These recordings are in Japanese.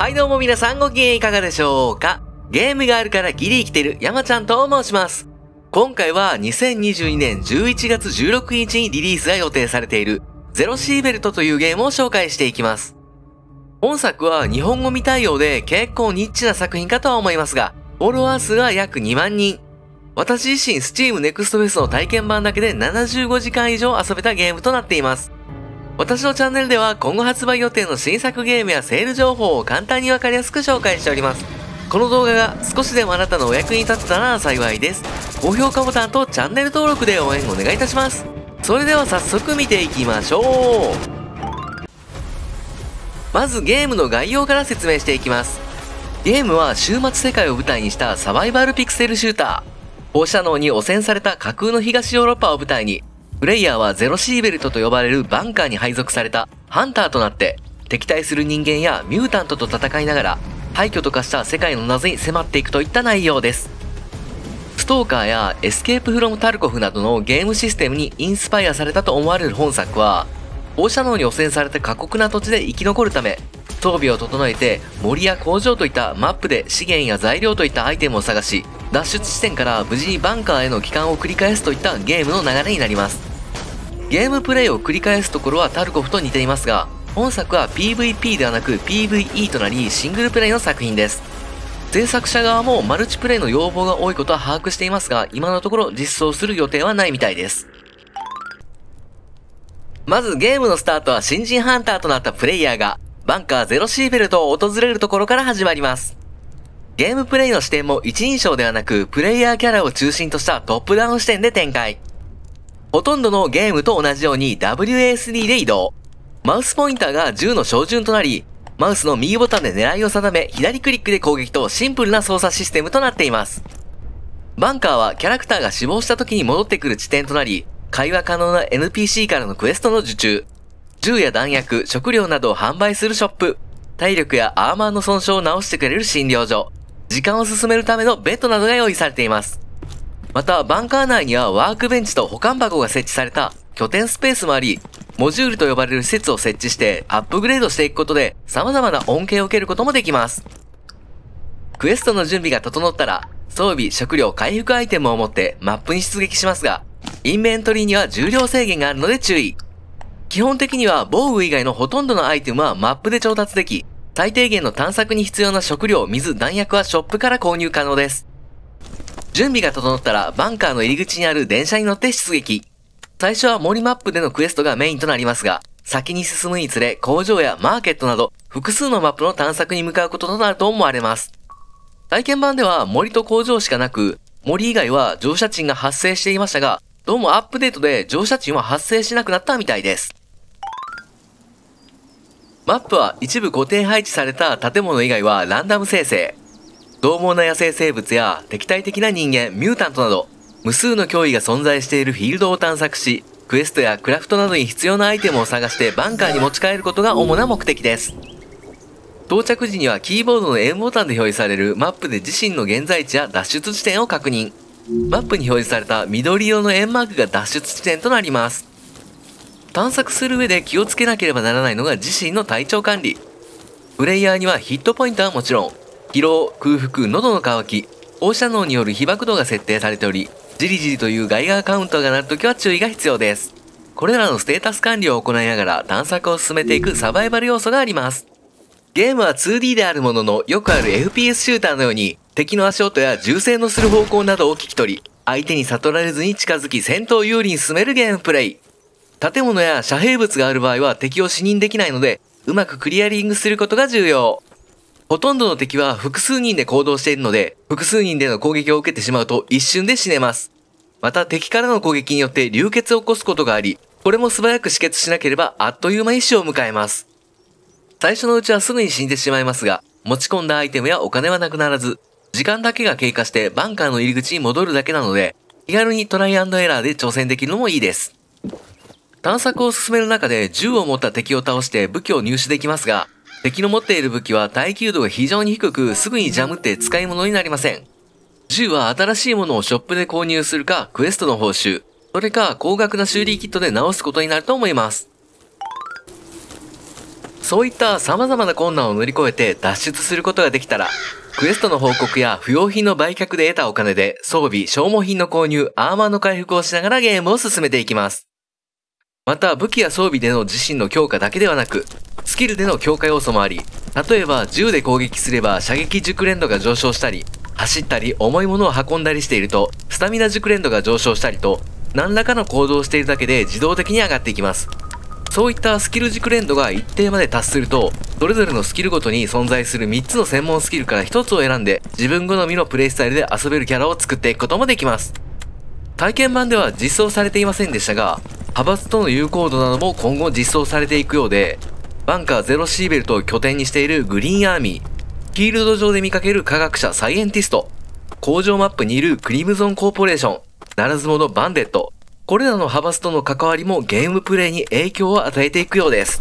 はいどうも皆さんご機嫌いかがでしょうか。ゲームがあるからギリ生きてる山ちゃんと申します。今回は2022年11月16日にリリースが予定されているゼロシーベルトというゲームを紹介していきます。本作は日本語未対応で結構ニッチな作品かとは思いますが、フォロワー数は約2万人。私自身 Steam Next Fest の体験版だけで75時間以上遊べたゲームとなっています。私のチャンネルでは今後発売予定の新作ゲームやセール情報を簡単にわかりやすく紹介しております。この動画が少しでもあなたのお役に立てたら幸いです。高評価ボタンとチャンネル登録で応援お願いいたします。それでは早速見ていきましょう。まずゲームの概要から説明していきます。ゲームは終末世界を舞台にしたサバイバルピクセルシューター。放射能に汚染された架空の東ヨーロッパを舞台に、プレイヤーはゼロシーベルトと呼ばれるバンカーに配属されたハンターとなって敵対する人間やミュータントと戦いながら廃墟と化した世界の謎に迫っていくといった内容です。ストーカーやエスケープフロムタルコフなどのゲームシステムにインスパイアされたと思われる本作は、放射能に汚染された過酷な土地で生き残るため装備を整えて森や工場といったマップで資源や材料といったアイテムを探し、脱出地点から無事にバンカーへの帰還を繰り返すといったゲームの流れになります。ゲームプレイを繰り返すところはタルコフと似ていますが、本作は PVP ではなく PVE となりシングルプレイの作品です。制作者側もマルチプレイの要望が多いことは把握していますが、今のところ実装する予定はないみたいです。まずゲームのスタートは新人ハンターとなったプレイヤーがバンカーゼロシーベルトを訪れるところから始まります。ゲームプレイの視点も一人称ではなくプレイヤーキャラを中心としたトップダウン視点で展開。ほとんどのゲームと同じように WASD で移動。マウスポインターが銃の照準となり、マウスの右ボタンで狙いを定め、左クリックで攻撃とシンプルな操作システムとなっています。バンカーはキャラクターが死亡した時に戻ってくる地点となり、会話可能な NPC からのクエストの受注、銃や弾薬、食料などを販売するショップ、体力やアーマーの損傷を直してくれる診療所、時間を進めるためのベッドなどが用意されています。また、バンカー内にはワークベンチと保管箱が設置された拠点スペースもあり、モジュールと呼ばれる施設を設置してアップグレードしていくことで様々な恩恵を受けることもできます。クエストの準備が整ったら、装備、食料、回復アイテムを持ってマップに出撃しますが、インベントリーには重量制限があるので注意。基本的には防具以外のほとんどのアイテムはマップで調達でき、最低限の探索に必要な食料、水、弾薬はショップから購入可能です。準備が整ったらバンカーの入り口にある電車に乗って出撃。最初は森マップでのクエストがメインとなりますが、先に進むにつれ工場やマーケットなど複数のマップの探索に向かうこととなると思われます。体験版では森と工場しかなく、森以外は乗車賃が発生していましたが、どうもアップデートで乗車賃は発生しなくなったみたいです。マップは一部固定配置された建物以外はランダム生成。獰猛な野生生物や敵対的な人間、ミュータントなど、無数の脅威が存在しているフィールドを探索し、クエストやクラフトなどに必要なアイテムを探してバンカーに持ち帰ることが主な目的です。到着時にはキーボードの M ボタンで表示されるマップで自身の現在地や脱出地点を確認。マップに表示された緑色の円マークが脱出地点となります。探索する上で気をつけなければならないのが自身の体調管理。プレイヤーにはヒットポイントはもちろん、疲労、空腹、喉の渇き、放射能による被爆度が設定されており、じりじりというガイガーカウントが鳴るときは注意が必要です。これらのステータス管理を行いながら探索を進めていくサバイバル要素があります。ゲームは 2D であるものの、よくある FPS シューターのように、敵の足音や銃声のする方向などを聞き取り、相手に悟られずに近づき戦闘を有利に進めるゲームプレイ。建物や遮蔽物がある場合は敵を視認できないので、うまくクリアリングすることが重要。ほとんどの敵は複数人で行動しているので、複数人での攻撃を受けてしまうと一瞬で死ねます。また敵からの攻撃によって流血を起こすことがあり、これも素早く止血しなければあっという間に死を迎えます。最初のうちはすぐに死んでしまいますが、持ち込んだアイテムやお金はなくならず、時間だけが経過してバンカーの入り口に戻るだけなので、気軽にトライアンドエラーで挑戦できるのもいいです。探索を進める中で銃を持った敵を倒して武器を入手できますが、敵の持っている武器は耐久度が非常に低く、すぐにジャムって使い物になりません。銃は新しいものをショップで購入するか、クエストの報酬、それか高額な修理キットで直すことになると思います。 そういった様々な困難を乗り越えて脱出することができたら、クエストの報告や不要品の売却で得たお金で装備、消耗品の購入、アーマーの回復をしながらゲームを進めていきます。また武器や装備での自身の強化だけではなく、スキルでの強化要素もあり、例えば銃で攻撃すれば射撃熟練度が上昇したり、走ったり重いものを運んだりしているとスタミナ熟練度が上昇したりと、何らかの行動をしているだけで自動的に上がっていきます。そういったスキル熟練度が一定まで達すると、それぞれのスキルごとに存在する3つの専門スキルから1つを選んで自分好みのプレイスタイルで遊べるキャラを作っていくこともできます。体験版では実装されていませんでしたが、派閥との友好度なども今後実装されていくようで、バンカーゼロシーベルトを拠点にしているグリーンアーミー、フィールド上で見かける科学者サイエンティスト、工場マップにいるクリムゾンコーポレーション、ならず者バンデット、これらの派閥との関わりもゲームプレイに影響を与えていくようです。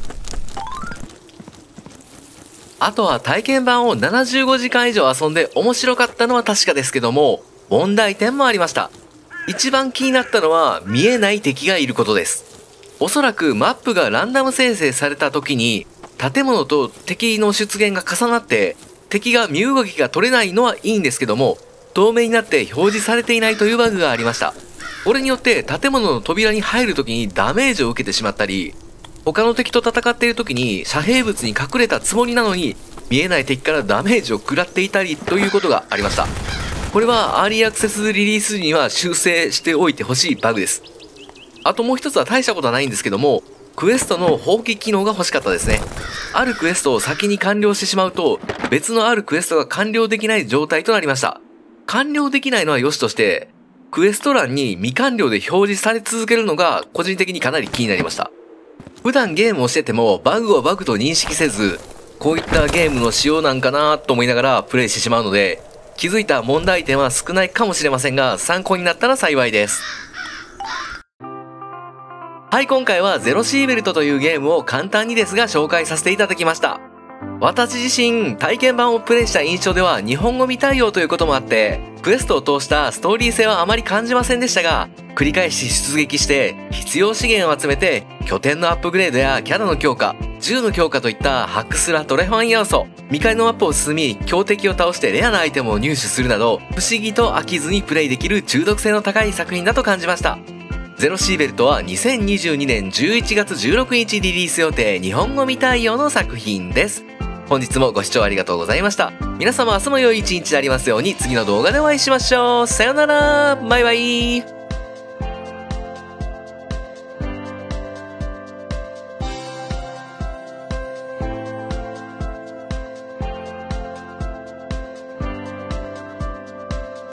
あとは体験版を75時間以上遊んで面白かったのは確かですけども、問題点もありました。一番気になったのは見えない敵がいることです。おそらくマップがランダム生成された時に建物と敵の出現が重なって敵が身動きが取れないのはいいんですけども、透明になって表示されていないというバグがありました。これによって建物の扉に入る時にダメージを受けてしまったり、他の敵と戦っている時に遮蔽物に隠れたつもりなのに見えない敵からダメージを食らっていたりということがありました。これはアーリーアクセスリリースには修正しておいてほしいバグです。あともう一つは大したことはないんですけども、クエストの放棄機能が欲しかったですね。あるクエストを先に完了してしまうと別のあるクエストが完了できない状態となりました。完了できないのは良しとして、クエスト欄に未完了で表示され続けるのが個人的にかなり気になりました。普段ゲームをしててもバグをバグと認識せず、こういったゲームの仕様なんかなと思いながらプレイしてしまうので、気づいた問題点は少ないかもしれませんが、参考になったら幸いです。はい、今回はゼロシーベルトというゲームを簡単にですが紹介させていただきました。私自身体験版をプレイした印象では日本語未対応ということもあって、クエストを通したストーリー性はあまり感じませんでしたが、繰り返し出撃して必要資源を集めて拠点のアップグレードやキャラの強化、銃の強化といったハックスラトレファン要素、未開のマップを進み強敵を倒してレアなアイテムを入手するなど、不思議と飽きずにプレイできる中毒性の高い作品だと感じました。ゼロシーベルトは2022年11月16日リリース予定、日本語未対応の作品です。本日もご視聴ありがとうございました。皆様明日も良い一日でありますように。次の動画でお会いしましょう。さよなら、バイバイ。